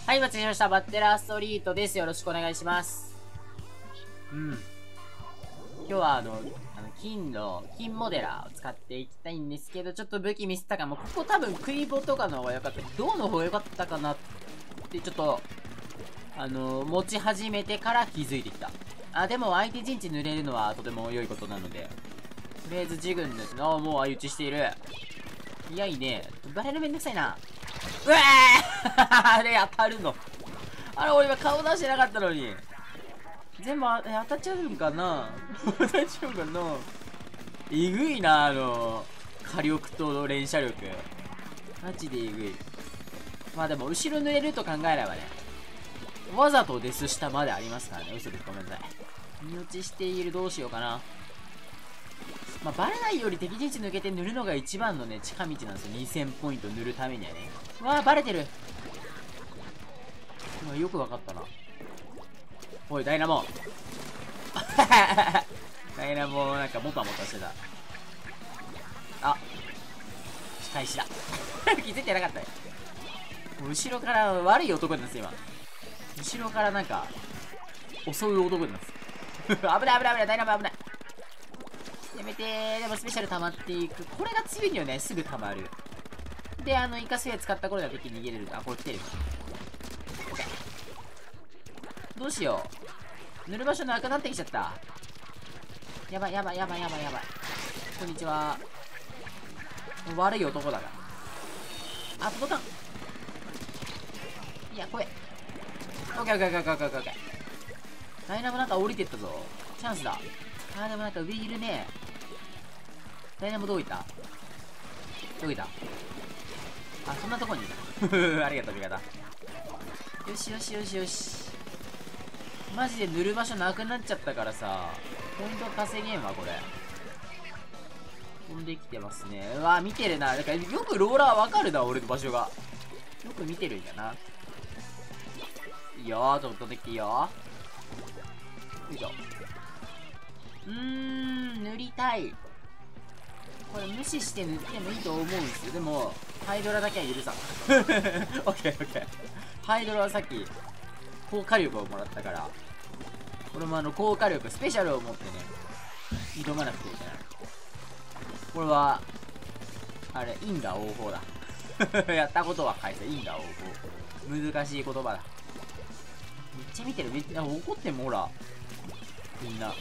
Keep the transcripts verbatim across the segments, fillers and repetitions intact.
はい、待ちました。バッテラーストリートです。よろしくお願いします。うん。今日はあの、あの、金の、金モデラーを使っていきたいんですけど、ちょっと武器ミスったかも。ここ多分クイボとかの方が良かった。銅の方が良かったかなって、ちょっと、あの、持ち始めてから気づいてきた。あ、でも相手陣地濡れるのはとても良いことなので。とりあえず自軍です。あ、もう相打ちしている。いや、いいね。バレるめんどくさいな。うわーあれ当たるの。あれ、俺今顔出してなかったのに。全部あ当たっちゃうんかな当たっちゃうかなえぐいな、あの、火力と連射力。マジでえぐい。まあでも、後ろ濡れると考えればね。わざとデス下までありますからね。嘘です。ごめんなさい。身落ちしている。どうしようかな。まあ、バレないより敵陣地抜けて塗るのが一番のね、近道なんですよ。にせんポイント塗るためにはね。うわー、バレてる。まあ、よくわかったな。おい、ダイナモダイナモなんかもたもたしてた。あ、仕返しだ。気づいてなかったよ。後ろから悪い男なんですよ、今。後ろからなんか、襲う男なんです。危ない危ない危ない、ダイナモ危ない。やめてー。でもスペシャル溜まっていく。これが強いんだよね。すぐ溜まる。で、あの、イカスフェア使った頃だけ逃げれる。あ、これ来てる。どうしよう。塗る場所なくなってきちゃった。やばいやばいやばいやばいやばい。こんにちは。悪い男だが。あ、届かん。いや、怖え。オッケーオッケーオッケーオッケーオッケーオッケー。ダイナモなんか降りてったぞ。チャンスだ。あー、でもなんか上いるね。ダイナモどういったどういったあ、そんなとこにいた。ありがとう、味方。よしよしよしよし。マジで塗る場所なくなっちゃったからさ、ポイント稼げんわ、これ。飛んできてますね。うわ、見てるな。だからよくローラーわかるな、俺の場所が。よく見てるんやな。いいよー、ちょっと飛んできていいよー。よいしょ。うーん、塗りたい。これ無視して塗ってもいいと思うんですよ。でも、ハイドラだけは許さん。オッケーオッケー。ハイドラはさっき、高火力をもらったから、これもあの、高火力、スペシャルを持ってね、挑まなくてはいけない。これは、あれ、因果応報だ。やったことは返せ、因果応報。難しい言葉だ。めっちゃ見てる。めっちゃ怒ってんもん、ほら。みんな。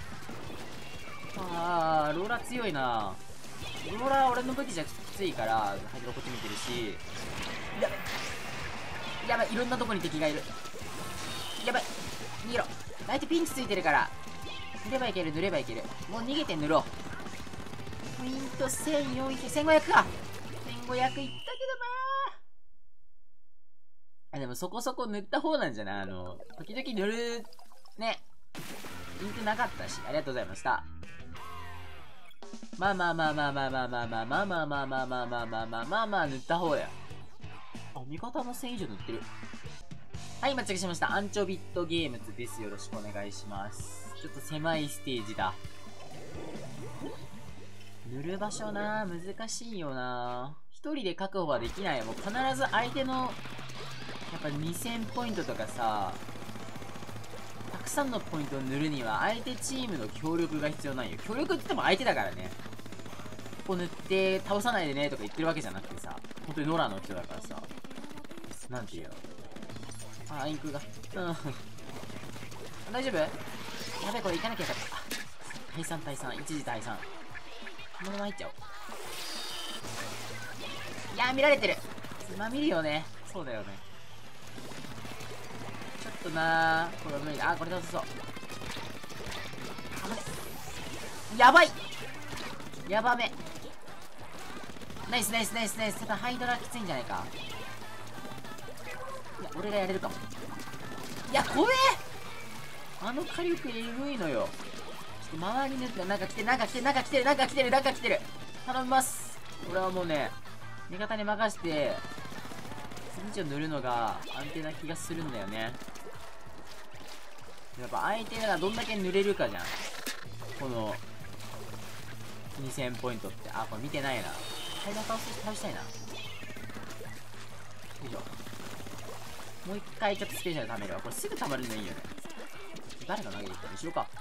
あー、ローラー強いな。ローラー俺の武器じゃきついから、ハイドラこっち見てるし。やばい。やばい、いろんなとこに敵がいる。やばい。逃げろ。相手ピンチついてるから。塗ればいける、塗ればいける。もう逃げて塗ろう。ポイントせんよんひゃく、せんごひゃくか。せんごひゃくいったけどなー。あ、でもそこそこ塗った方なんじゃないあの、時々塗る、ね。インクなかったし、ありがとうございました。まあまあまあまあまあまあまあまあまあまあまあまあまあまあまあまあまあまあ塗った方だよ。あ、味方のせん以上塗ってる。はい、間違えしました。アンチョビットゲームズです。よろしくお願いします。ちょっと狭いステージだ。塗る場所なぁ、難しいよなぁ。一人で確保はできないよ。もう必ず相手の、やっぱにせんポイントとかさ、たくさんのポイントを塗るには相手チームの協力が必要なんよ。協力って言っても相手だからね。ここ塗って倒さないでねとか言ってるわけじゃなくてさ、本当にノラの人だからさ、なんていうの。あ、インクが。うん。大丈夫やべえ、これ行かなきゃよかった。退散退散。一時退散。このまま入っちゃおう。いやー、見られてる。つまみるよね。そうだよね。ちょっとなー。これは無理だ。あ、これ倒せそう。あぶね。やばいやばめ。ナイスナイスナイスナイス。ただハイドラきついんじゃないか。いや、俺がやれるかも。いや、怖えあの火力えぐいのよ。ちょっと周りになんか来てる、なんか来てる、なんか来てる、なんか来てる、なんか来てる。頼みます。俺はもうね、味方に任して、次を塗るのが安定な気がするんだよね。やっぱ相手がどんだけ塗れるかじゃん。この、にせんポイントって。あ、これ見てないな。階段倒し、倒したいな。よいしょ。 もう一回ちょっとスペシャル貯めるわ。これすぐ貯まるのいいよね。誰が投げてきたの？後ろか。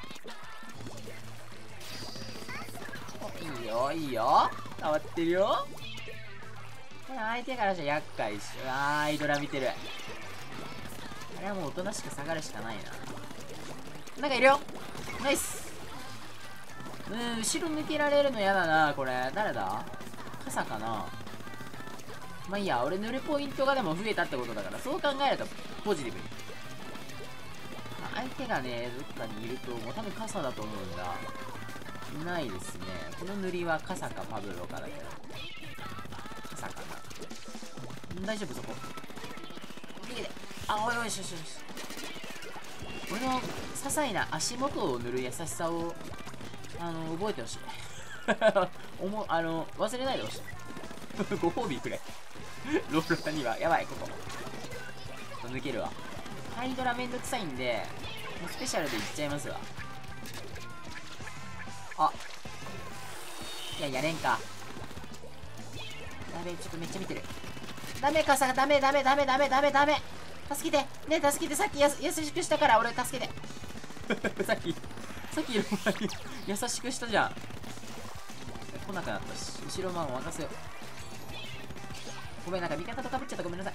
いいよ、いいよ。変わってるよ。これ相手からしたら厄介っしょ。あー、アイドラ見てる。あれはもうおとなしく下がるしかないな。なんかいるよ。ナイス。うーん、後ろ抜けられるの嫌だな、これ。誰だ？傘かな。まあいいや、俺塗るポイントがでも増えたってことだから、そう考えるとポジティブに。相手がね、どっかにいると、もう多分傘だと思うんだ。いないですね。この塗りは傘かパブロかだけど。傘かな。大丈夫そこ。逃げて。あ、おいおい、よしよしよし。俺の些細な足元を塗る優しさを、あの、覚えてほしい。おも、あの、忘れないでほしい。ご褒美くれ。ローラーには、やばい、ここ。抜けるわ。ハイドラめんどくさいんで、もうスペシャルでいっちゃいますわ。あ。いや、やれんか。ダメ、ちょっとめっちゃ見てる。ダメかさ、ダメ、ダメ、ダメ、ダメ、ダメ、ダメ。助けて。ね、助けて。さっきやす優しくしたから、俺助けて。さっき、さっきの前に優しくしたじゃん。来なくなったし、後ろマンを任せよう。ごめん、なんか味方とかぶっちゃった。ごめんなさい。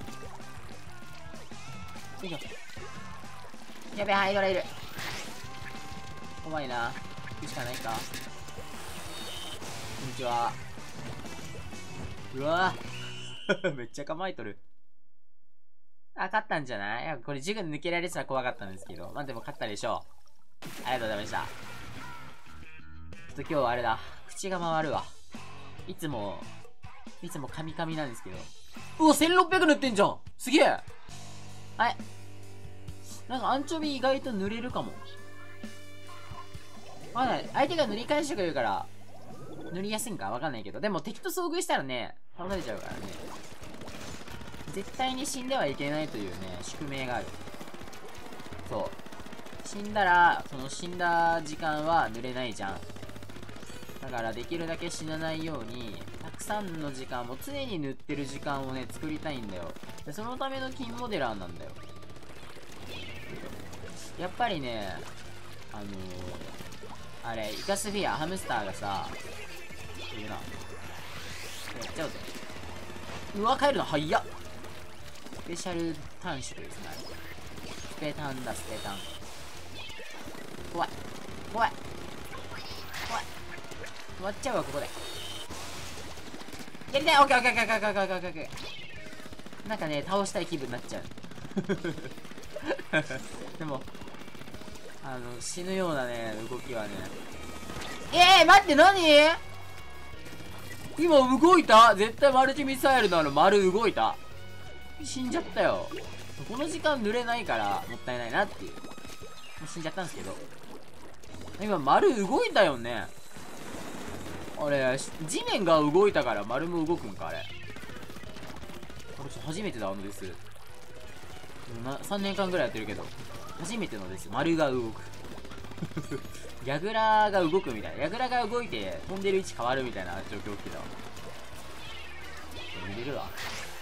よいしょ。やべえ、ハイドラいる。怖いな。行くしかないか。こんにちは。うわぁ。めっちゃ構えとる。あ、勝ったんじゃない？いや、これジグ抜けられてたら怖かったんですけど。まあでも勝ったでしょう。ありがとうございました。ちょっと今日はあれだ。口が回るわ。いつも、いつもカミカミなんですけど。うわ、せんろっぴゃく塗ってんじゃん！すげえ！はい。なんかアンチョビ意外と塗れるかも。まだ相手が塗り返してくれるから、塗りやすいんかわかんないけど。でも敵と遭遇したらね、倒されちゃうからね。絶対に死んではいけないというね、宿命がある。そう。死んだら、その死んだ時間は塗れないじゃん。だからできるだけ死なないように、たくさんの時間も常に塗ってる時間をね、作りたいんだよ。でそのための金モデラーなんだよ。やっぱりね、あのー、あれ、イカスフィア、ハムスターがさ、いるな。やっちゃうぜ。うわ、帰るの早っ。スペシャル短縮ですね。スペタンだ、スペタン。怖い。怖い。怖い。終わっちゃうわ、ここで。やりたい。オッケーオッケーオッケーオッケーオッケーオッケーオッケー。なんかね、倒したい気分になっちゃう。でも、あの、死ぬようなね、動きはね。えー、待って、何？今動いた？絶対マルチミサイルのあの丸動いた。死んじゃったよ。この時間濡れないからもったいないなっていう。もう死んじゃったんですけど。今丸動いたよね。あれ、地面が動いたから丸も動くんか、あれ。これ初めてだ、あのです。さんねんかんぐらいやってるけど、初めてのです。丸が動く。ヤグラが動くみたいな。ヤグラが動いて飛んでる位置変わるみたいな状況起きたわ。塗れるわ。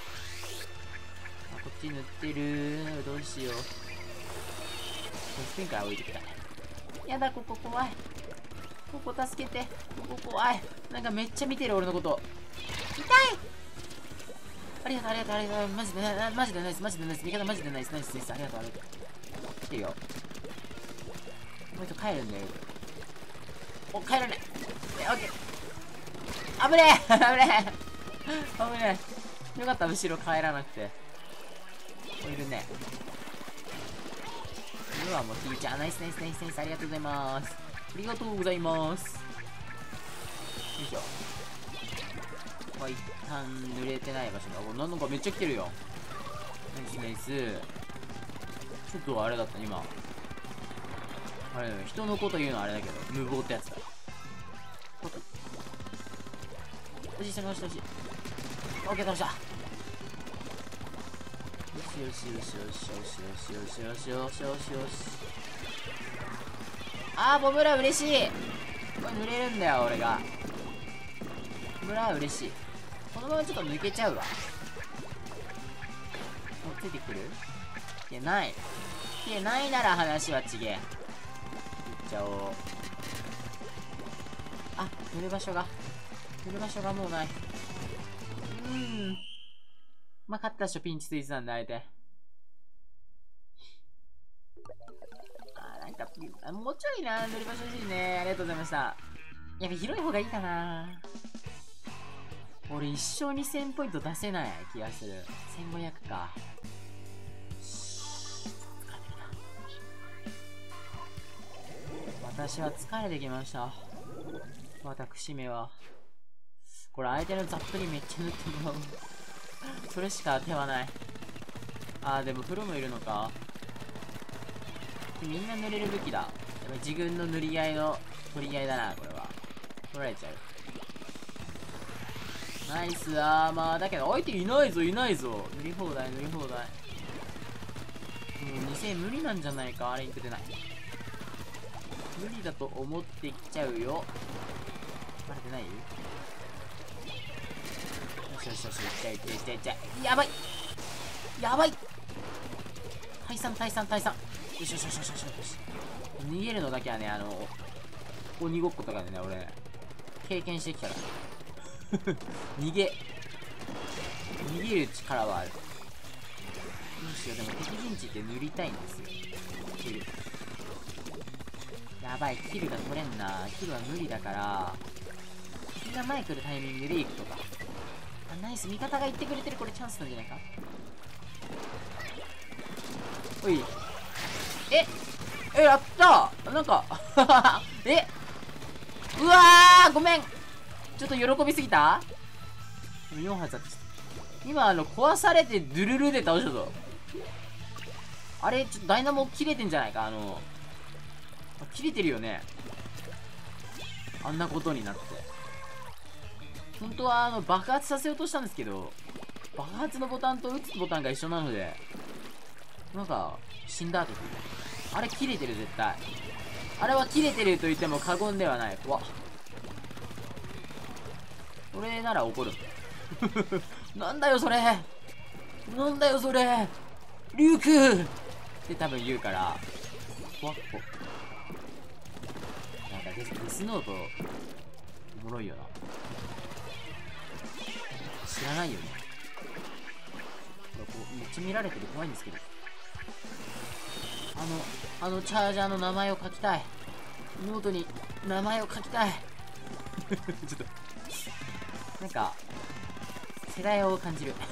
こっち塗ってる。どうしよう。スピンから置いてくだ。やだ、ここ怖い。ここ助けて。ここ怖い。なんかめっちゃ見てる俺のこと。痛い。ありがとう、ありがとう、ありがとう。マジで、マジでナイス、マジでナイス。味方マジでナイス、ナイス、ナイス。ありがとう、ありがとう。来てるよ。もう一度帰るんだよ。お、帰らない。え、オッケー。危ねえ危ねえ危ねえ。よかった、後ろ帰らなくて。いるね。うわ、もうひーちゃん。ナイス、ナイス、ナイス、ナイス。ありがとうございます。ありがとうございます。よいしょ。ここは一旦濡れてない場所が、なんかめっちゃ来てるよ。ナイス、ナイス。ちょっとあれだった、今。あれ、人のこと言うのはあれだけど、無謀ってやつだ。おじいさんが押してほしい。オッケー、倒した。よしよしよしよしよしよしよしよしよしよしよし。あー、ボムラ嬉しい。これ濡れるんだよ、俺が。ボムラ嬉しい。このままちょっと抜けちゃうわ。 お、ついてくる？いや、ない。いや、ないなら話はちげえ。いっちゃおう。あ、塗る場所が。塗る場所がもうない。うーん。まあ、勝ったっしょ、ピンチついてたんで、相手。あー、なんか、あ、もうちょいな、塗る場所欲しいね。ありがとうございました。やっぱ広い方がいいかな。俺一生にせんポイント出せない気がする。せんごひゃくか。私は疲れてきました。私めは。これ相手のザップにめっちゃ塗ってもらう。それしか手はない。あー、でもプロもいるのか。みんな塗れるべきだ。やっぱ自分の塗り合いの取り合いだな、これは。取られちゃう。ナイスアーマーだけど、相手いないぞ、いないぞ。塗り放題、塗り放題。もうにせん無理なんじゃないか、あれに出ない。無理だと思ってきちゃうよ。バレてない？よしよしよし、いっちゃいっちゃいっちゃいっちゃい。やばいやばい退散退散退散。よしよしよしよしよしよし。逃げるのだけはね、あの、鬼ごっことかでね、俺、経験してきたから。逃げ、逃げる力はある。どうしよう、でも敵陣地って塗りたいんですよ。キル。やばい、キルが取れんな。キルは無理だから、みんな前来るタイミングで行くとか。あ、ナイス、味方が言ってくれてる。これチャンスなんじゃないか。おい。ええ、やったーなんか、えうわーごめんちょっと喜びすぎた ?よん 発だって。今、あの、壊されてドゥルルで倒したぞ。あれ、ちょっとダイナモ切れてんじゃないかあの、切れてるよね。あんなことになって。本当は、あの、爆発させようとしたんですけど、爆発のボタンと撃つボタンが一緒なので、なんか、死んだ後あれ切れてる、絶対。あれは切れてると言っても過言ではない。怖っ。それなら怒る。なんだよ、それなんだよ、それリュウクって多分言うから、怖っこ。なんかデス、デスノート、おもろいよな。知らないよね。こうめっちゃ見られてる、怖いんですけど。あの、あのチャージャーの名前を書きたい。ノートに名前を書きたい。ちょっと、なんか、世代を感じる。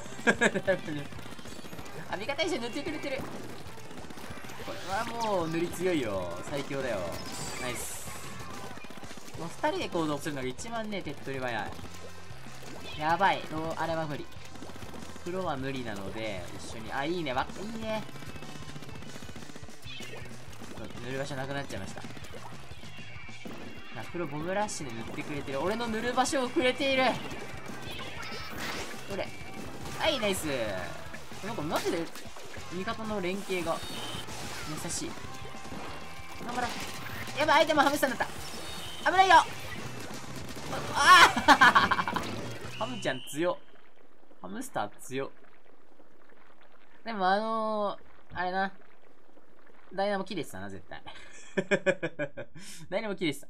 ありがたい人塗ってくれてる。これはもう塗り強いよ。最強だよ。ナイス。もう二人で行動するのが一番ね、手っ取り早い。やばい。あれは無理。黒は無理なので、一緒に、あ、いいね。わ、いいね。塗る場所なくなっちゃいました。黒ボムラッシュで塗ってくれてる。俺の塗る場所をくれている。これ。はい、ナイス。なんかマジで味方の連携が優しい。頑張ろう。やばい、相手もハムスターになった。危ないよ。ああハムちゃん強っ。ハムスター強っ。でもあのー、あれな。ダイナモ切れてたな、絶対。ダイナモ切れてた。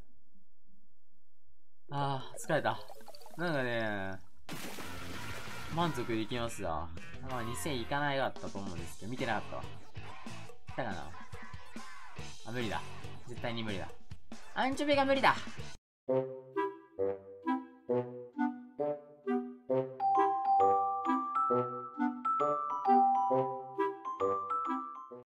あー、疲れた。なんかね、満足できますわ。まあにせんいかないかったと思うんですけど、見てなかったわ。いったかなあ、無理だ。絶対に無理だ。アンチョビが無理だ。